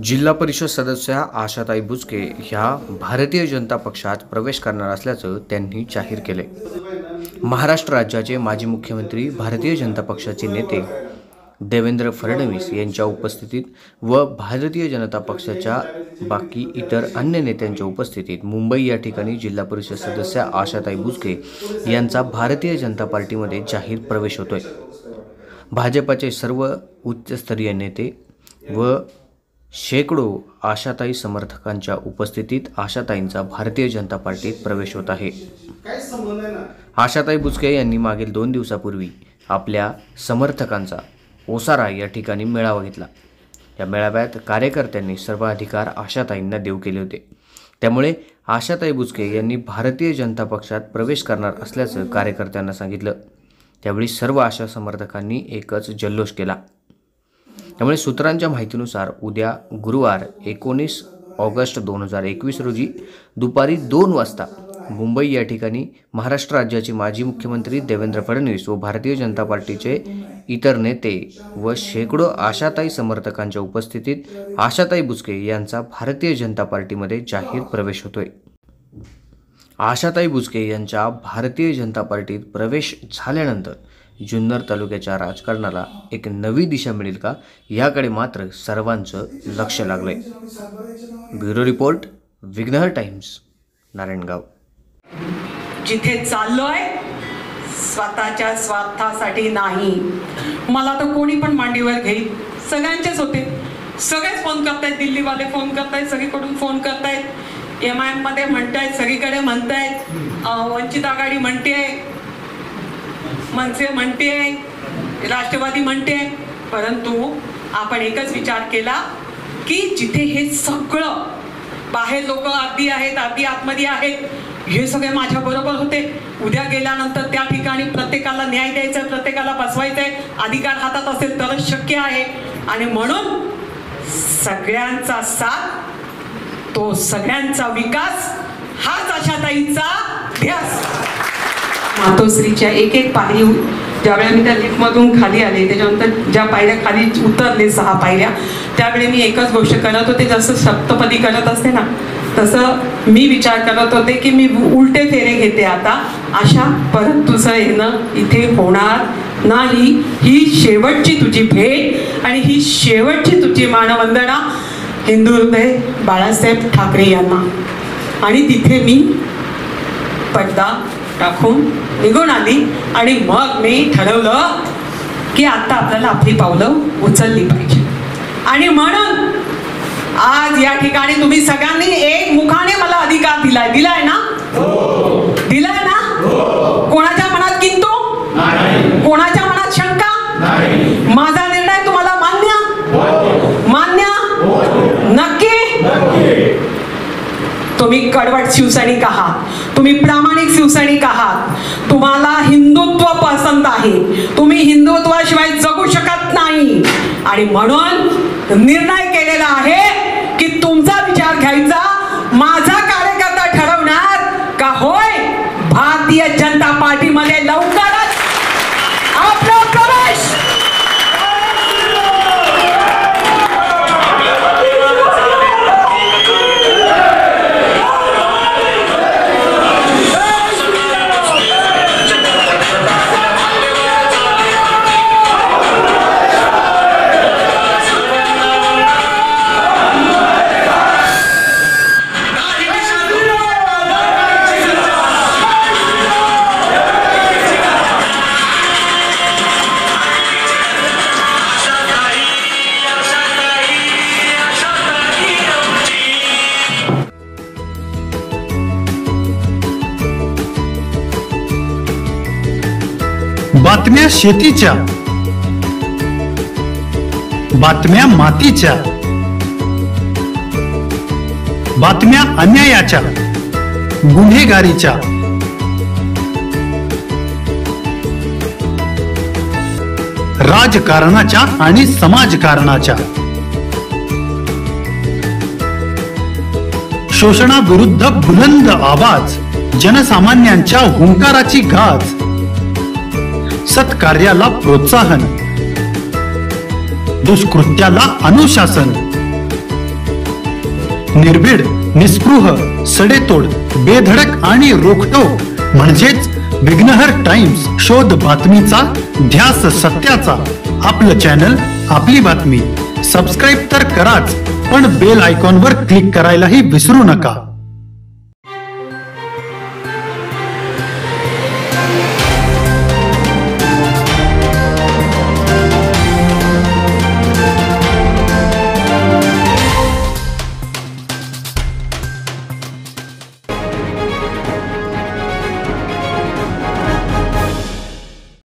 जिल्हा परिषद सदस्य आशाताई बुचके ह्या भारतीय जनता पक्षात प्रवेश करणार असल्याचं त्यांनी जाहीर केले। महाराष्ट्र राज्याचे माजी मुख्यमंत्री भारतीय जनता पक्षाचे नेते देवेंद्र फडणवीस यांच्या उपस्थितीत व भारतीय जनता पक्षाच्या बाकी इतर अन्य नेत्यांच्या उपस्थितीत मुंबई या ठिकाणी जिल्हा परिषद सदस्य आशाताई बुचके यांचा भारतीय जनता पार्टीमध्ये जाहीर प्रवेश होतोय। भाजपाचे सर्व उच्चस्तरीय नेते व शेकडो आशाताई समर्थकांच्या उपस्थितीत आशाताईंचा भारतीय जनता पार्टीत प्रवेश होत आहे। आशाताई बुचके यांनी मागील 2 दिवसापूर्वी आपल्या समर्थकांचा ओसारा या ठिकाणी मेळावा घेतला। या मेळाव्यात कार्यकर्त्यांनी सर्व अधिकार आशाताईंना देऊ केले होते। त्यामुळे आशाताई बुचके यांनी भारतीय जनता पक्षात प्रवेश करणार असल्याचं कार्यकर्त्यांना सांगितलं। त्यावेळी सर्व आशा समर्थकांनी एकच जल्लोष केला। त्यामुळे सूत्रांच्या माहितीनुसार उद्या गुरुवार 19 ऑगस्ट 2021 रोजी दुपारी 2 वाजता मुंबई या ठिकाणी महाराष्ट्र राज्याचे माजी मुख्यमंत्री देवेंद्र फडणवीस व भारतीय जनता पार्टीचे इतर नेते व शेकडो आशाताई समर्थकांच्या उपस्थितीत आशाताई बुचके यांचा भारतीय जनता पार्टीमध्ये जाहीर प्रवेश होतोय। आशाताई बुचके यांच्या भारतीय जनता पार्टीत प्रवेश झाल्यानंतर जुन्नर तालुक्याच्या राजकारणाला एक नवी दिशा मिळेल का याकडे मात्र सर्वांचं लक्ष लागलंय। Bureau report, Vighnahar Times, Narayangaon. जिथे चाललोय स्वतःच्या स्वार्थासाठी नाही। मला तर कोणी पण मांडीवर घेईल, सगळ्यांचेच होते, सगळेच फोन करतायत, दिल्लीवाले फोन करतायत, सगळीकडून फोन करतायत, MIM मध्ये म्हणतायत, सगळीकडे म्हणतायत, वंचित आघाडी म्हणते, मनसे म्हणते, राष्ट्रवादी म्हणते। परंतु आपण एकच विचार केला की जिथे हे सगळं बाहेर लोक आधी आहेत, आधी आतमध्ये आहेत, हे सगळे माझ्या बरोबर होते, उद्या गेल्यानंतर त्या ठिकाणी प्रत्येकाला न्याय द्यायचा, प्रत्येकाला बसवायचंय, अधिकार हातात असेल तरच शक्य आहे। आणि म्हणून सगळ्यांचा साथ, तो सगळ्यांचा विकास, हाच आशाताईंचा ध्यास। मातोश्रीच्या एक पायरी ज्यावेळेला मी त्या लिफ्टमधून खाली आले, त्याच्यानंतर ज्या पायऱ्या खाली उतरले 6 पायऱ्या, त्यावेळी मी एकच गोष्ट करत होते, जसं सप्तपदी करत असते ना तसं मी विचार करत होते की मी उलटे फेरे घेते आता, आशा परत तुझं येणं इथे होणार नाही। ही शेवटची तुझी भेट आणि ही शेवटची तुझी मानवंदना हिंदू हृदय बाळासाहेब ठाकरे यांना। आणि तिथे मी पडदा टाकून निघून आली आणि मग मी ठरवलं की आता आपल्याला आपली पावलं उचलली पाहिजे। आणि म्हणून आज या ठिकाणी तुम्ही सगळ्यांनी एक मुखाने मला अधिकार दिलाय, दिलाय ना? दिलाय ना? कोणाच्या मनात किंतु नाही, कोणाच्या मनात शंका नाही। माझा निर्णय तुम्हाला मान्य? मान्य? नक्की? तुम्ही कडवट शिवसैनिक आहात, तुम्ही प्रामाणिक शिवसैनिक आहात, तुम्हाला हिंदुत्व पसंत आहे, तुम्ही हिंदुत्वाशिवाय जगू शकत नाही। आणि म्हणून निर्णय केलेला आहे की तुमचा विचार घ्यायचा, माझा कार्यकर्ता ठरवणार का होय भारतीय जनता पार्टीमध्ये लवकरच आपला प्रवेश। बातम्या शेतीच्या, बातम्या मातीच्या, बातम्या अन्यायाच्या, गुन्हेगारीच्या, राजकारणाच्या आणि समाजकारणाच्या, शोषणाविरुद्ध बुलंद आवाज, जनसामान्यांच्या हुंकाराची गाज, सत्कार्याला प्रोत्साहन, दुष्कृत्याला अनुशासन, निर्भीड, निस्पृह, सडेतोड, बेधडक आणि रोखठोक म्हणजेच विघ्नहर टाइम्स. शोध बातमीचा, ध्यास सत्याचा. आपलं चॅनल, आपली बातमी. सबस्क्राईब तर कराच, पण बेल आयकॉनवर क्लिक करायलाही विसरू नका.